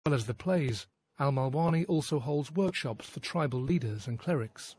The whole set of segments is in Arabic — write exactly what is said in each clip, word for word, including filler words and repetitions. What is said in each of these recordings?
As well as the plays, Al-Malwani also holds workshops for tribal leaders and clerics.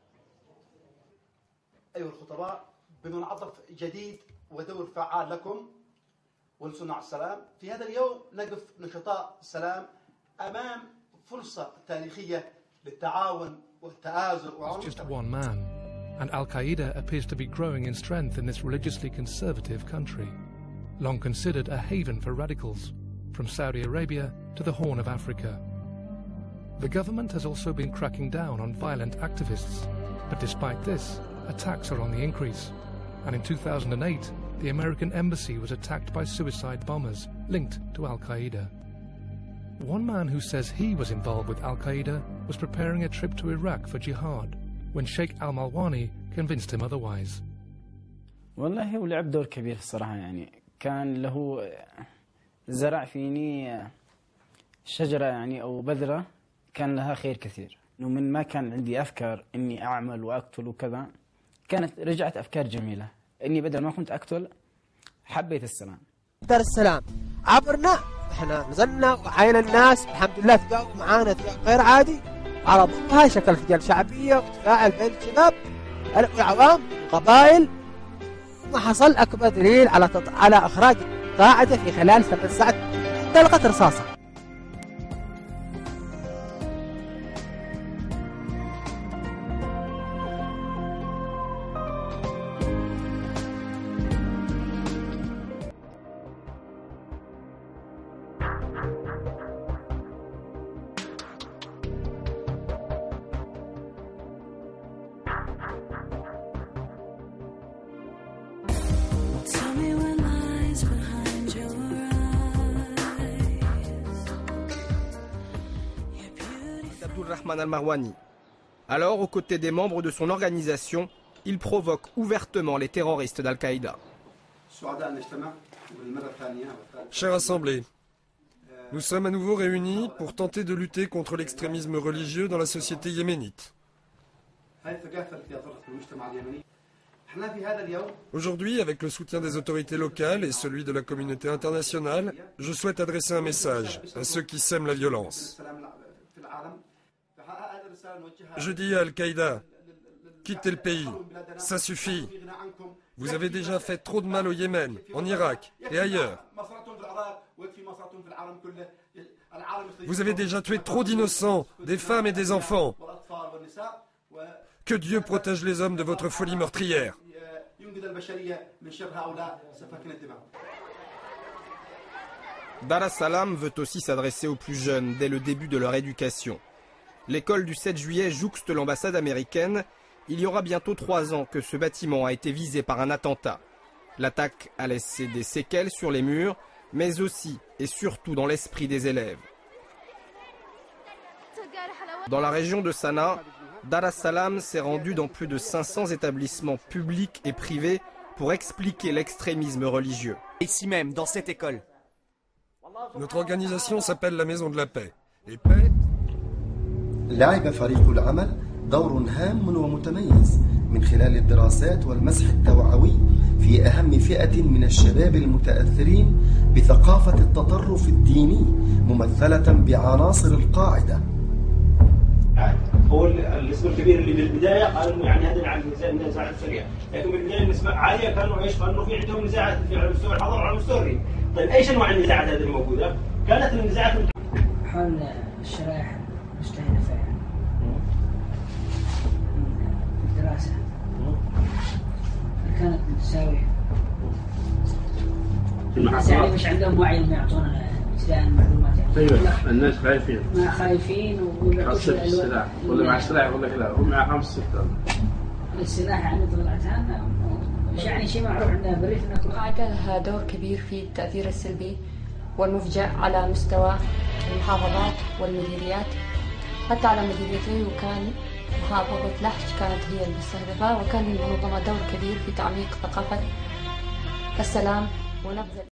أيها الخطباء، بمنعطف جديد ودور فعال لكم ولصناع السلام. في هذا اليوم نقف نشطاء السلام أمام فرصة تاريخية للتعاون والتآزر. It's just one man, and Al-Qaeda appears to be growing in strength in this religiously conservative country, long considered a haven for radicals, from Saudi Arabia to the Horn of Africa. The government has also been cracking down on violent activists, but despite this, attacks are on the increase. And in two thousand eight, the American embassy was attacked by suicide bombers linked to Al-Qaeda. One man who says he was involved with Al-Qaeda was preparing a trip to Iraq for jihad when Sheikh Al-Malwani convinced him otherwise. والله هو لعب دور كبير الصراحة، يعني كان له زرع فيني شجرة يعني أو بذرة كان لها خير كثير. إنه من ما كان عندي أفكار إني أعمل وأقتل وكذا، كانت رجعت أفكار جميلة. إني بدل ما كنت أقتل حبيت السلام. دار السلام عبرنا، إحنا نزلنا وعين الناس الحمد لله تجاوبوا معانا تجاوب غير عادي على ضمها شكل رجال شعبية وتفاعل بين الشباب والعوام والقبائل، وحصل أكبر دليل على تط... على إخراج قاعدة في خلال ثمان ساعات طلقت رصاصة. Abdulrahman Al-Marwani. Alors, aux côtés des membres de son organisation, il provoque ouvertement les terroristes d'Al-Qaïda. Chère Assemblée, nous sommes à nouveau réunis pour tenter de lutter contre l'extrémisme religieux dans la société yéménite. Aujourd'hui, avec le soutien des autorités locales et celui de la communauté internationale, je souhaite adresser un message à ceux qui sèment la violence. Je dis à Al-Qaïda, quittez le pays, ça suffit. Vous avez déjà fait trop de mal au Yémen, en Irak et ailleurs. Vous avez déjà tué trop d'innocents, des femmes et des enfants. Que Dieu protège les hommes de votre folie meurtrière. Dar es-Salam veut aussi s'adresser aux plus jeunes dès le début de leur éducation. L'école du sept juillet jouxte l'ambassade américaine. Il y aura bientôt trois ans que ce bâtiment a été visé par un attentat. L'attaque a laissé des séquelles sur les murs, mais aussi et surtout dans l'esprit des élèves. Dans la région de Sanaa, Dar es-Salam s'est rendu dans plus de cinq cents établissements publics et privés pour expliquer l'extrémisme religieux. Ici même, dans cette école. Notre organisation s'appelle la Maison de la Paix. Et paix... لعب فريق العمل دور هام ومتميز من خلال الدراسات والمسح التوعوي في أهم فئة من الشباب المتأثرين بثقافة التطرف الديني ممثلة بعناصر القاعدة. هو الاسم الكبير اللي بالبداية قالوا إنه يعني هذا عن النزاعات السريعة، لكن بالبداية النسبة عالية كانوا إيش؟ قالوا في عندهم نزاعات على مستوى الحضر وعلى مستوى الريف. طيب إيش أنواع النزاعات هذه الموجودة؟ كانت النزاعات حول الشرائح مجتهدة فيها في الدراسة كانت متساوية. الناس يعني مش عندهم وعي إنه يعطونا ابتداء المعلومات يعني. أيوة الناس خايفين. ما خايفين ويعطوش السلاح ولا مع السلاح يقول لك لا هم مع خمس ستة. السلاح يعني طلعت لنا مش يعني شيء معروف عندنا بريف إنه القاعدة لها دور كبير في التأثير السلبي والمفجع على مستوى المحافظات والمديريات، حتى على مديريتي وكان محافظة لحج كانت هي المستهدفة، وكان للمنظمة دور كبير في تعميق ثقافة السلام ونبذ